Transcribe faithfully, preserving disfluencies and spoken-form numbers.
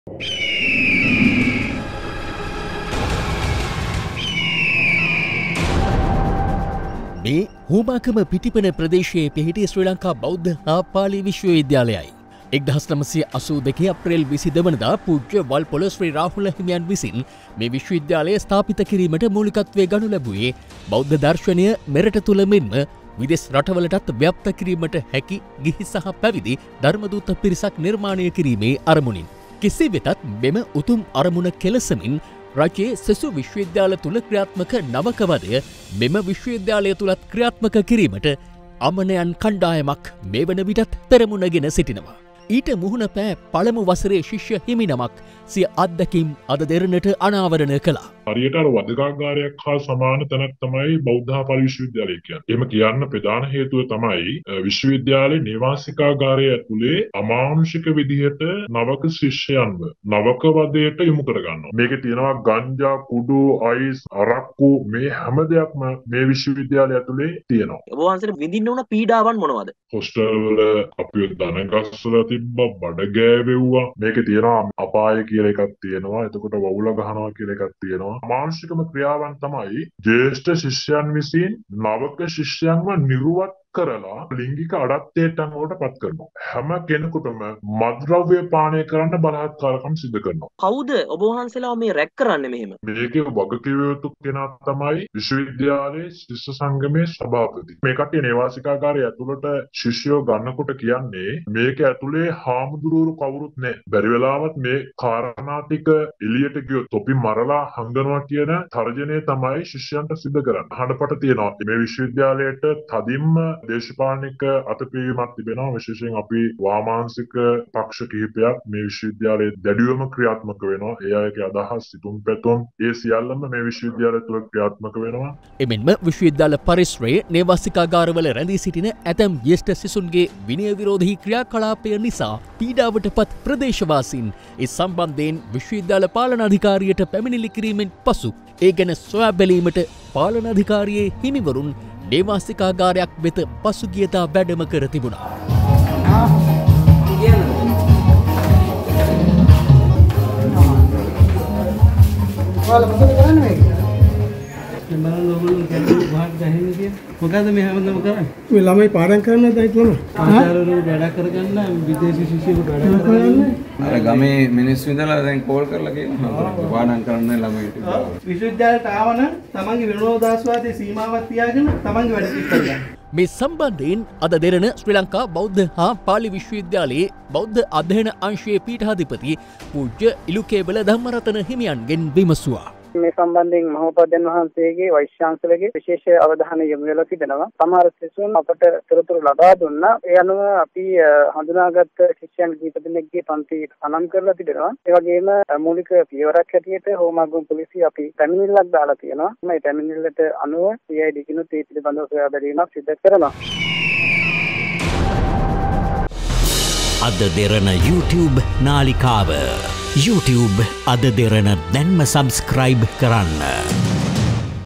මේ හෝමාකම පිටිපන ප්‍රදේශයේ පිහිටි ශ්‍රී ලංකා බෞද්ධ හා පාලි විශ්වවිද්‍යාලයයි. එක්දහස් නවසිය අසූ දෙකේ අප්‍රේල් විසිදෙවන වනදා පූජ්‍ය වල්පොළ ශ්‍රී රාහුල හිමියන් විසින් මේ විශ්වවිද්‍යාලය ස්ථාපිත කිරීමට මූලිකත්වය ගනු ලැබුවේ බෞද්ධ දර්ශනය මෙරට තුළ මෙන්ම විදෙස් රටවලටත් ව්‍යාප්ත කිරීමට හැකි ගිහි සහ පැවිදි ධර්මදූත පිරිසක් නිර්මාණය කිරීමේ අරමුණින්. කෙසේ වෙතත් මෙම උතුම් අරමුණ කෙලසමින් රජයේ සෙසු විශ්වවිද්‍යාල තුළ ක්‍රියාත්මක නවකවදය මෙම විශ්වවිද්‍යාලය තුළත් ක්‍රියාත්මක කිරීමට අමනයන් කණ්ඩායමක් මේ වන විටත් පෙරමුණගෙන සිටිනවා. ඊට මුහුණ පෑ පළමු වසරේ ශිෂ්‍ය හිමිනමක් සිය අත්දැකීම් අද දෙරණට අනාවරණය කළා. හරියට අර වදකාගාරයක් හා සමාන තැනක් තමයි බෞද්ධ පාලි විශ්වවිද්‍යාලය කියන්නේ. එහෙම කියන්න ප්‍රධාන හේතුව තමයි විශ්වවිද්‍යාලයේ නිවාසිකාගාරය ඇතුලේ අමානුෂික විදිහට නවක ශිෂ්‍යයන්ව නවක වදයට යොමු කරගන්නවා. මේකේ තියෙනවා ගංජා, කුඩු, අයිස්, අරක්කු මේ හැම දෙයක්ම මේ විශ්වවිද්‍යාලය ඇතුලේ තියෙනවා. ඔබ වහන්සේට විඳින්න උන පීඩාවන් මොනවද? හොස්ටල් වල අපිව දනගස්සලා තිබ්බා, බඩ ගෑවෙව්වා. මේකේ තියෙනවා අපාය කියලා එකක් තියෙනවා. එතකොට වවුල ගහනවා කියලා එකක් තියෙනවා. මානසිකම ක්‍රියාවන් තමයි ජ්‍යෙෂ්ඨ ශිෂ්‍යයන් විසින් නවක ශිෂ්‍යයන්ව නිර්වත් කරලා ලිංගික අඩත්යටන් වලට පත් කරනවා. හැම කෙනෙකුටම මත්ද්‍රව්‍ය පානය කරන්න බලහත්කාරකම් සිදු කරනවා. කවුද ඔබ වහන්සේලා මේ රැක් කරන්නේ මෙහෙම? මේකේ වගකීම යුතු කෙනා තමයි විශ්වවිද්‍යාලයේ ශිෂ්‍ය සංගමේ සභාපති. මේ කට්ටිය නිවාසිකාගාරය ඇතුළට ශිෂ්‍යයෝ ගන්නකොට කියන්නේ මේක ඇතුලේ හාමුදුරුවෝ කවුරුත් නැහැ. බැරි වෙලාවත් මේ කාරණා ටික එළියට ගියොත් තොපි මරලා හංගනවා කියන තර්ජනය තමයි ශිෂ්‍යයන්ට සිදු කරන්නේ. හඬපට තියෙනවා. මේ විශ්වවිද්‍යාලයට තදින්ම දේශපාලනික අතපිරීමක් තිබෙනවා. විශේෂයෙන් අපි වාමාංශික පක්ෂ කිහිපයක් මේ විශ්වවිද්‍යාලයේ දැඩිවම ක්‍රියාත්මක වෙනවා. ඒ අයගේ අදහස්, සිතුම් පැතුම් ඒ සියල්ලම මේ විශ්වවිද්‍යාලය තුළ ක්‍රියාත්මක වෙනවා. එමෙන්ම විශ්වවිද්‍යාල පරිසරයේ නිවාසිකාගාරවල රැඳී සිටින ඇතැම් ජ්‍යෙෂ්ඨ සිසුන්ගේ විනය විරෝධී ක්‍රියාකලාපය නිසා පීඩාවටපත් ප්‍රදේශවාසීන් ඒ සම්බන්ධයෙන් විශ්වවිද්‍යාල පාලන අධිකාරියට පැමිණිලි කිරීමෙන් පසු ඒ ගැන සොයා බැලීමට පාලන අධිකාරියේ හිමිවරුන් නිවාසිකාගාරයක් වෙත පසුගියදා වැඩම කර තිබුණා. මොකද මේ හැමදේම කරන්නේ? මේ ළමයි පාඩම් කරන්නද හිටවල? ආචාර්යවරු වැඩ කරගන්න විදේශී ශිෂ්‍යයෙකු වැඩ කරගන්න. අර ගමේ මිනිස්සු ඉඳලා දැන් කෝල් කරලා කියනවා පාඩම් කරන්න ළමයිට. විශ්වවිද්‍යාලයට ආවනම් තමන්ගේ විනෝදාස්වාදයේ සීමාවක් තියාගෙන තමන්ගේ වැඩ පිළිවෙල ගන්න. මේ සම්බන්ධයෙන් අද දෙරණ ශ්‍රී ලංකා බෞද්ධ හා පාලි විශ්වවිද්‍යාලයේ බෞද්ධ අධ්‍යයන අංශයේ පීඨාධිපති පූජ්‍ය ඉලුකේබල ධම්මරතන හිමියන්ගෙන් විමසුවා. මේ සම්බන්ධයෙන් මහෝපාද්‍යයන් වහන්සේගේ වෛශ්‍යාංශලගේ විශේෂ අවධානය යොමු වෙලා තිබෙනවා. සමහර සිසුන් අපට තොරතුරු ලබා දුන්නා. ඒ අනුව අපි හඳුනාගත් ශිෂ්‍යයන් කීප දෙනෙක්ගේ පන්ති අනම් කරලා තිබෙනවා. ඒ වගේම මූලික පියවරක් හැටියට හෝමාගම පොලිසිය අපි පැමිණිල්ලක් දාලා තියෙනවා. මේ පැමිණිල්ලට අනුව සී අයි ඩී කිනුත් ඒ පිළිබඳව සොයා බැලීමක් සිදු කරනවා. අද දෙරණ YouTube නාලිකාව YouTube අද දෙරණ දැන්ම සබස්ක්‍රයිබ් කරන්න.